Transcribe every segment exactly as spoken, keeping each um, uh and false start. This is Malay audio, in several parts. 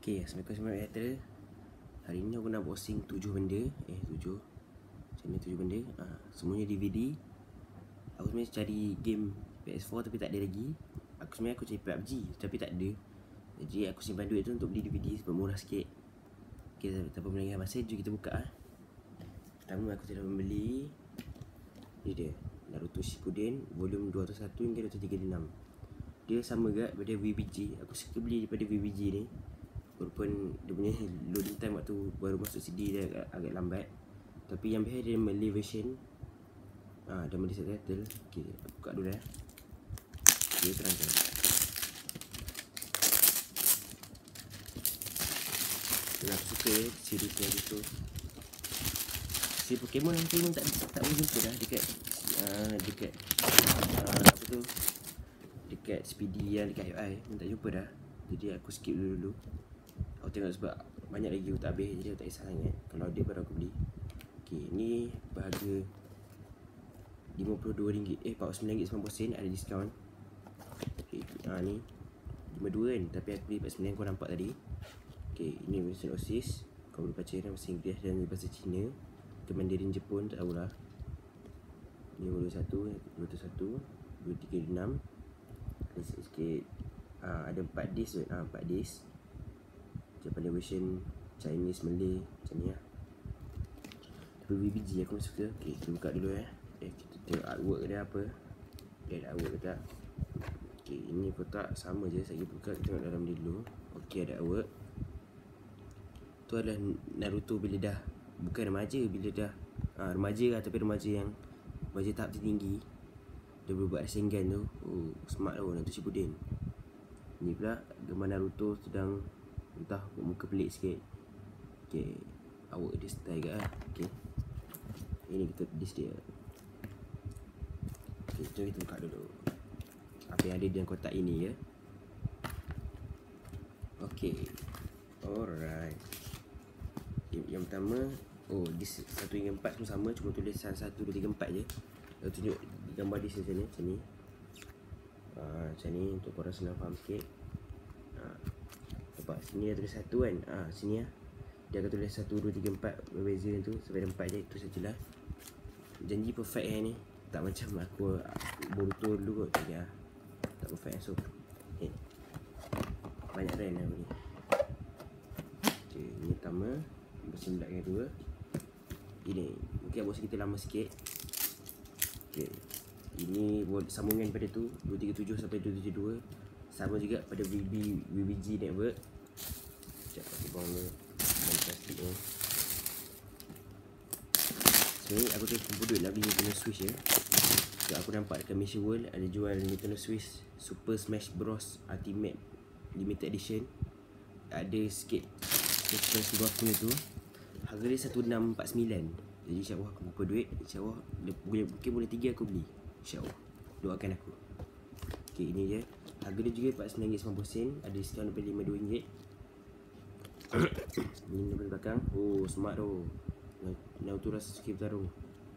Okay, Assalamualaikum warahmatullahi wabarakatuh. Hari ni aku nak unboxing tujuh benda. Eh, tujuh Macam ni tujuh benda ha, semuanya D V D. Aku sebenarnya cari game P S four tapi tak ada lagi. Aku sebenarnya aku cari P U B G tapi tak ada. Jadi aku simpan duit tu untuk beli D V D sebab murah sikit. Okay, tanpa melengahkan masa, jom kita buka ha. Pertama aku telah membeli, ni dia, Naruto Shippuden volume dua ratus satu hingga dua ratus tiga puluh enam. Dia sama juga daripada V B G. Aku suka beli daripada V B G ni. Walaupun dia punya loading time waktu baru masuk C D dia agak, agak lambat. Tapi yang best dia Malay version. Ah, ha, dah Malay subtitle. Okey, aku buka dulu eh. Okey, terangkan. Dan aku suka eh, series yang itu. Si Pokemon nanti pun tak tak boleh jumpa dah dekat uh, dekat uh, apa tu? Dekat Speedy yang dekat I pun tak jumpa dah. Jadi aku skip dulu-dulu. Aku tengok sebab banyak lagi aku tak habis, jadi aku tak kisah sangat. Kalau ada baru aku beli. Okay, ni berharga lima puluh dua ringgit. Eh, empat puluh sembilan ringgit sembilan puluh sen, ada diskaun. Okay, ha, ni lima puluh dua kan, tapi aku beli empat puluh sembilan kau nampak tadi. Okay, ini version O S I S. Kau boleh baca dalam bahasa Inggeris dan bahasa Cina. Ke Mandarin Jepun, tak tahulah. Ni dua puluh satu, dua puluh satu, dua puluh tiga, enam. Sikit-sikit. Ha, ada empat disk tu. Ha, empat disk. Daripada version Chinese, Malay, macam ni lah. V B G aku suka. Okay, kita buka dulu eh. Eh, kita tengok artwork dia apa. Dia ada artwork ke tak. Okay, ini kotak sama je. Saya buka, kita tengok dalam dia dulu. Okay, ada artwork. Tu adalah Naruto bila dah, bukan remaja, bila dah ha, remaja lah, tapi remaja yang remaja tahap tertinggi. Dia berbuat Rasengan tu. Oh, smart tau Naruto Shippuden. Ni pula gambar Naruto sedang entah muka pelik sikit. Okay, awak dia style ke lah. Okay, ini kita disk dia. Okay, jom kita buka dulu apa yang ada dalam kotak ini ya. Okay, alright. Yang pertama, oh, disk satu hingga empat semua sama, cuma tulisan satu, dua, tiga, empat je. Kita tunjuk gambar disk macam ni. Macam ni ha, macam ni untuk korang senang faham sikit. Ha, nampak sini dah tulis satu kan. Ah, ha, sini lah dia akan tulis satu, dua, tiga, empat. Berbeza tu sampai ada empat je. Itu sajalah. Janji perfect yang ni. Tak macam aku Boruto dulu kot. Tak, tak perfect. So okay, banyak rand aku ni. Okay, ini pertama. Versi belakang yang dua. Ini mungkin box kita lama sikit. Okay, ini sambungan pada tu dua tiga tujuh sampai dua tujuh dua. Sama juga pada V B, V B G network. Sekejap aku bawa dan plastik ni. Sebenarnya aku tengok kumpul duit lah beli Nintendo Switch ya. Sebab aku nampak dekat Malaysia World ada jual Nintendo Switch Super Smash Bros Ultimate Limited Edition. Ada sikit difference di bawah punya tu. Harga dia satu enam empat sembilan. Jadi insyaAllah aku kumpul duit. InsyaAllah mungkin bulan tiga aku beli. InsyaAllah, doakan aku. Okay, ini je. Harga dia juga empat puluh sembilan ringgit sembilan puluh sen. Ada diskaun sampai lima puluh dua ringgit. Ini daripada belakang. Oh, smart tu. Naruto rasa sikit bertarung.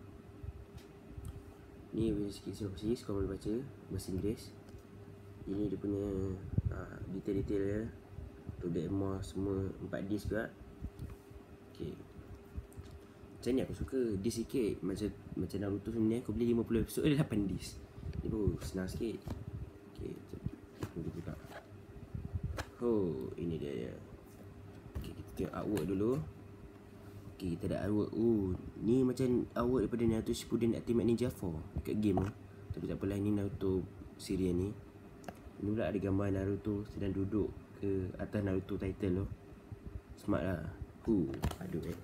Ni sikit sinopsis, kau boleh baca bahasa Inggeris. Ini dia punya ha, detail-detail dia. Tu demo semua empat disk juga. Okay, macam ni aku suka. Disk sikit. Macam macam Naruto sebenarnya aku beli lima puluh episod ada lapan disk. Ni pun senang sikit. Okay, tunggu buka. Oh, ini dia ya. Okay, kita tengok artwork dulu. Okay, kita ada artwork. Oh, ni macam artwork daripada Naruto Shippuden Ultimate Ninja four dekat game tu. Tapi tak apalah, ni Naruto serial ni. Ni pula ada gambar Naruto sedang duduk ke atas Naruto title tu. Smart lah. Uh, aduh eh.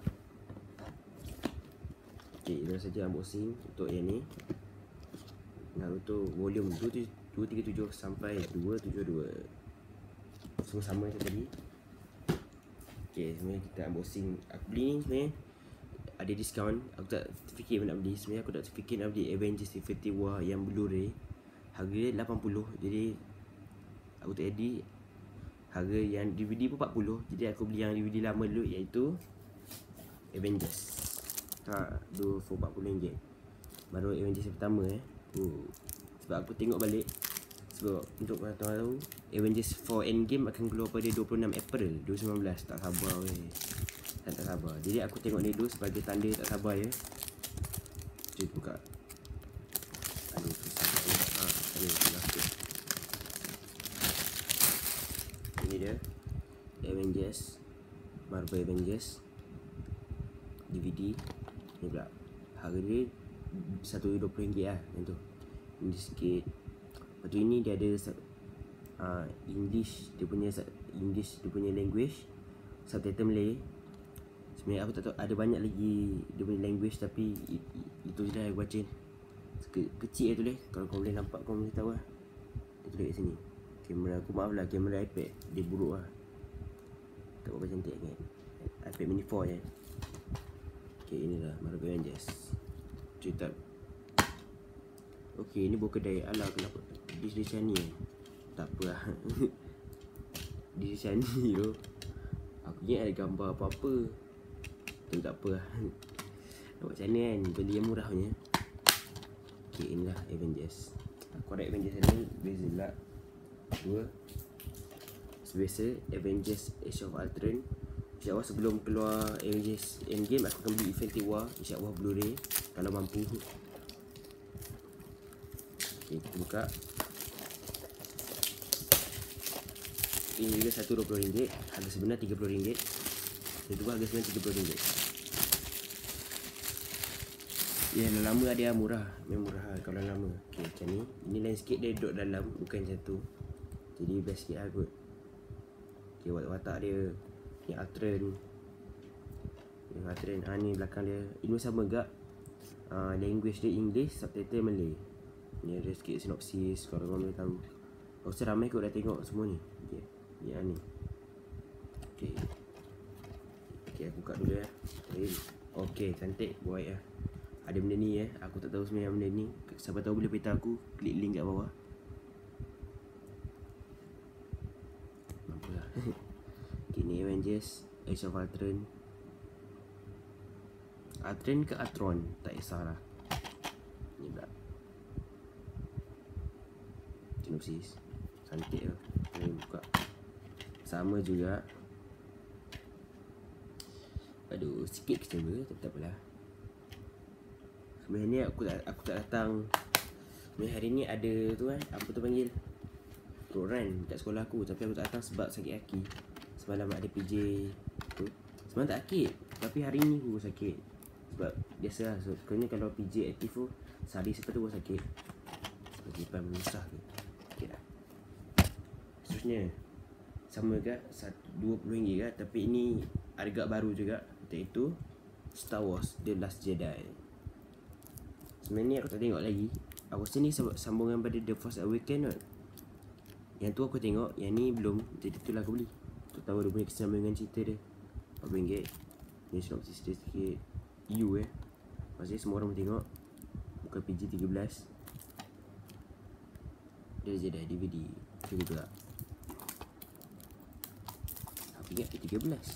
Okay, itu saja unboxing untuk yang ni. Naruto volume dua tiga tujuh sampai dua tujuh dua. Semua sama macam tadi. Okay, sebenarnya kita unboxing. Aku beli ni sebenarnya ada diskaun. Aku tak terfikir nak beli. Sebenarnya aku tak terfikir nak beli Avengers Infinity War yang Blu-ray. Harga dia lapan puluh. Jadi aku tak jadi. Harga yang D V D pun empat puluh. Jadi aku beli yang D V D lama dulu, iaitu Avengers. Ha, dua for empat puluh ringgit. Baru Avengers yang pertama eh. Oh, sebab aku tengok balik Sebab untuk korang tahu, Avengers four Endgame akan keluar pada dua puluh enam April dua ribu sembilan belas. Tak sabar weh. Tak, tak sabar. Jadi aku tengok ni dulu sebagai tanda tak sabar ya. Cuba buka. Aduh, susah. Ah, tadi sudah. Ini dia Avengers, Marvel Avengers D V D. Ni pula harga dia satu ringgit dua puluh lah yang tu. Ini sikit. Lepas tu ini dia ada uh, English, dia punya English, dia punya language, subtitle Malay. Sebenarnya aku tak tahu ada banyak lagi dia punya language, tapi itu je lah aku baca. Ke, kecil tu deh. Kalau kau boleh nampak kau boleh tahu lah. Itu dekat sini. Kamera aku maaf lah, kamera iPad dia buruk lah. Tak berapa cantik kan. iPad mini four je. Okay, inilah Marvel Avengers. Cerita. Okay, ini bukan kedai. Alah, kenapa Dis dia macam ni? Tak apa lah. Dis dia macam ni tu. Aku ingat ada gambar apa-apa. Tu tak apa lah. Nampak macam ni kan, beli yang murah punya. Okay, inilah Avengers. Korek Avengers ni beza lah. Dua. Sebiasa Avengers Age of Ultron. InsyaAllah sebelum keluar Avengers Endgame aku akan beli Infinity War, InsyaAllah Blu-ray kalau mampu. Okay, kita buka. Ini juga satu dua puluh ringgit. Harga sebenar tiga puluh ringgit. Yang tu harga sebenar tiga puluh ringgit. Ya, yang lama ada yang murah. Memang murah kalau lama. Okay, macam ni. Ini lain sikit dia duduk dalam, bukan macam tu. Jadi best sikit lah kot. Okay, watak-watak dia. Yang Ultron. Yang Ultron. Ha, ni belakang dia. Ini sama gak. Uh, language dia English, subtitle Malay. Ni ada sikit sinopsis kalau korang boleh tahu. Aku rasa ramai kot dah tengok semua ni. Okay. Yang ni. Okay. Okay, aku buka dulu ya. Okay, cantik. Buat ya. Ada benda ni eh. Aku tak tahu sebenarnya benda ni. Siapa tahu boleh beritahu aku. Klik link kat bawah. Mampuslah. Okay, ni Avengers Age of Ultron. Ultron ke Ultron? Tak kisahlah. Ni pula sinopsis. Cantik lah. Ni buka. Sama juga. Aduh, sikit kecewa. Tapi tak apalah. Sebenarnya ni aku tak, aku tak datang. Sebenarnya hari ni ada tu kan, apa tu panggil, program kat sekolah aku. Tapi aku tak datang sebab sakit kaki. Semalam ada P J tu. Semalam tak sakit, tapi hari ni aku sakit. Sebab biasa lah, so, kerana kalau P J aktif tu sehari setelah tu aku sakit. Sebab jipan susah ke. Okay dah. Seterusnya sama juga dua puluh ringgit kan. Tapi ini harga baru juga, iaitu Star Wars The Last Jedi. Sebenarnya ni aku tak tengok lagi. Aku rasa ni sambungan pada The Force Awakens kot. Yang tu aku tengok, yang ni belum. Jadi tu lah aku beli. Tu tahu dia punya kesambungan cerita dia. empat puluh ringgit. Ni sinopsis dia sikit U eh. Maksudnya semua orang boleh tengok. Bukan P G tiga belas. Dia je dah D V D. Cuba juga. Aku ingat P tiga belas.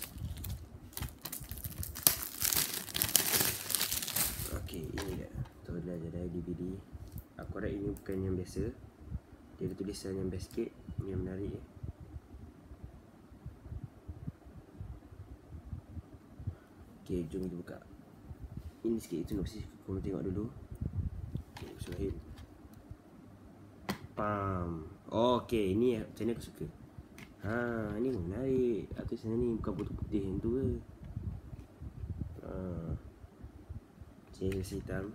Okay, ini dia. Tu dah jadi D V D. Aku harap ini bukan yang biasa. Dia ada tulisan yang best sikit. Ini yang menarik eh. Okay, jom kita buka. Ini sikit sinopsis. Korang tengok dulu. Okay, Suhail. Pam. Oh, okay, ini macam ni aku suka. Ha, ni menarik. Aku sana ni bukan putih-putih yang tu ke. Ha. Jenis hitam.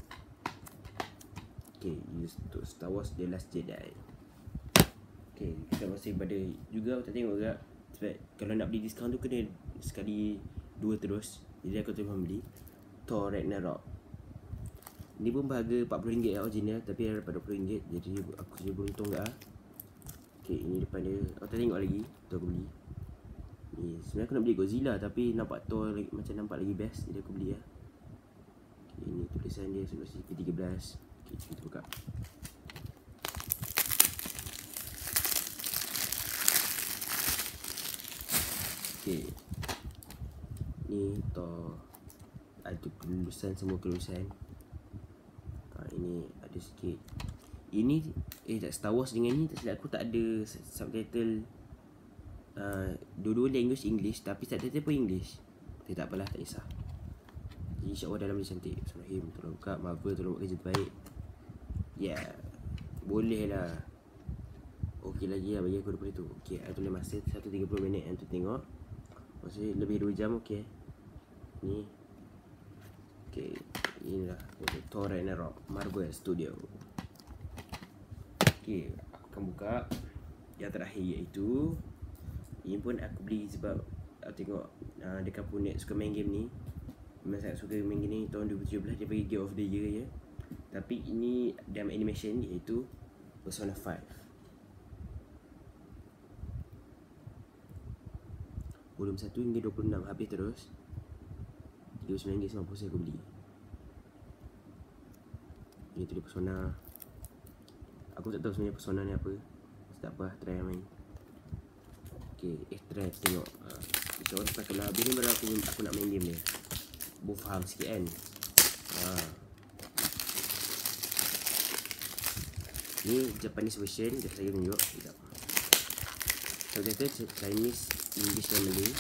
Okay, use untuk Star Wars The Last Jedi. Okay, kita masih pada juga aku tak tengok juga. Sebab kalau nak beli diskaun tu kena sekali dua terus. Jadi aku terus beli Thor Ragnarok. Ni pun berharga empat puluh ringgit original, tapi ada dapat dua puluh ringgit. Jadi aku jadi beruntung tak lah. Okay, ini depan dia. Aku tak tengok lagi. Tu aku beli. Ni sebenarnya aku nak beli Godzilla, tapi nampak Thor macam nampak lagi best. Jadi aku beli lah. Okay, ini tulisan dia sinopsis P tiga belas. Okay, kita buka. Okay, ni Thor. Ada kelulusan, semua kelulusan. Ha, ini ada sikit Ini eh tak, Star Wars dengan ni tak silap aku tak ada subtitle. uh, Dua-dua language English, tapi subtitle pun English. Tapi tak apalah, tak kisah. Jadi insyaAllah dalam dia cantik. Bismillahirrahmanirrahim. Tolong buka, Marvel tolong buat kerja terbaik. Ya yeah. Boleh lah. Okey lagi lah bagi aku daripada tu. Okey, aku tulis masa seratus tiga puluh minit yang tu tengok. Maksudnya lebih dua jam. Okey. Ni. Okey, inilah Thor Ragnarok, Marvel Studio. Okey, aku akan buka yang terakhir, iaitu ini pun aku beli sebab aku tengok uh, dekat Punet suka main game ni. Memang sangat suka main game ni. Tahun dua ribu tujuh belas dia bagi Game of the Year ya. Tapi ini dalam animation, iaitu Persona lima. Volume satu hingga dua puluh enam habis terus. tiga puluh sembilan ringgit sembilan puluh sen aku beli. Ini tu dia Persona. Aku tak tahu sebenarnya Persona ni apa. Tak apa, try main. Okay, eh try tengok. uh, InsyaAllah lepas kalau habis ni baru aku, aku nak main game dia. Baru faham sikit kan. uh. Ni Japanese version. Sekejap saya tunjuk. Sekejap. So kata Chinese, English dan Malay.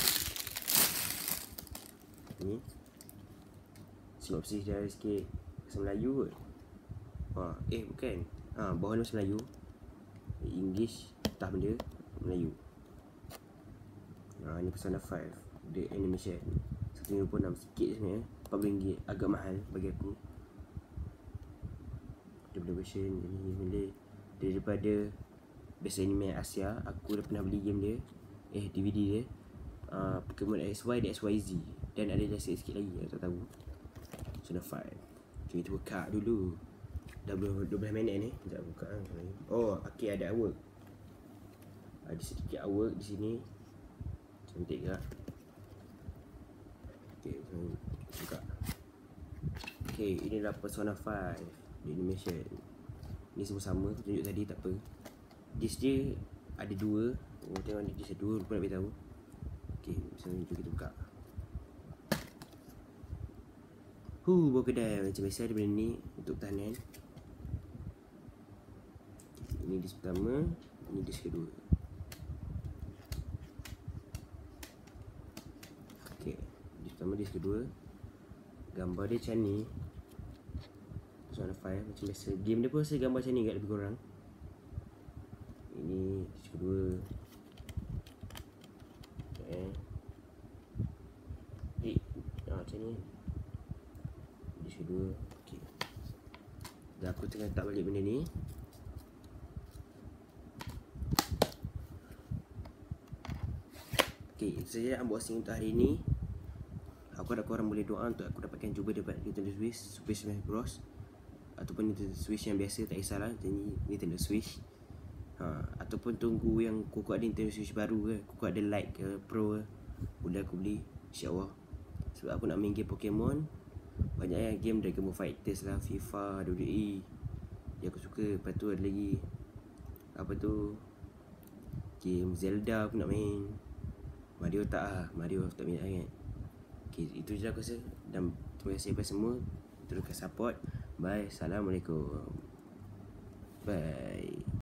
Ni sinopsis dia ada sikit bahasa Melayu kot. Ha, eh bukan. Ha, bawah ni bahasa Melayu, English, atas benda Melayu. Ha, ni Persona lima, the animation. seratus lima puluh enam sikit sebenarnya. empat puluh ringgit agak mahal bagi aku. Daripada version ni Malay. Daripada best anime Asia, aku dah pernah beli game dia. Eh, D V D dia. Uh, Pokemon X Y dan X Y Z. Dan ada jasa sikit lagi, aku tak tahu. Persona lima. Kita buka dulu. Dah dua belas minit ni. Sekejap buka. Oh, okey, ada artwork. Ada sedikit artwork di sini. Cantik tak? Okey, buka. Okey, inilah Persona lima di animation. Ni semua sama, aku tunjuk tadi, tak apa. Disc dia ada dua. Oh, tengok ni disc ada dua, lupa nak beritahu. Okey, misalnya tu kita buka. Huh, bawa kedai macam biasa ada benda ni untuk pertahanan. Ini disc pertama, ini disc kedua. Okey, disc pertama, disc kedua. Gambar dia macam ni. Persona lima macam biasa. Game dia pun rasa gambar macam ni kat lebih kurang. Ini disc kedua. Eh. Eh, ah, macam ni. Disc kedua. Okey. Dah aku tengah letak balik benda ni. Okey, itu saja unboxing untuk hari ini. Aku harap korang boleh doa untuk aku dapatkan cuba daripada Nintendo Switch, Super Smash Bros, ataupun Nintendo Switch yang biasa, tak kisahlah. Jadi Nintendo Switch. Ha, ataupun tunggu yang kuku ada Nintendo Switch baru ke, kuku ada Lite ke, Pro ke, boleh aku beli, insyaAllah. Sebab aku nak main game Pokemon. Banyak yang game Dragon Ball Fighters lah, FIFA, W W E yang aku suka. Lepas tu ada lagi apa tu, game Zelda aku nak main. Mario tak lah, Mario tak minat sangat. Okay, itu je aku rasa. Dan terima kasih kepada semua. Teruskan support. Bye. Assalamualaikum. Bye.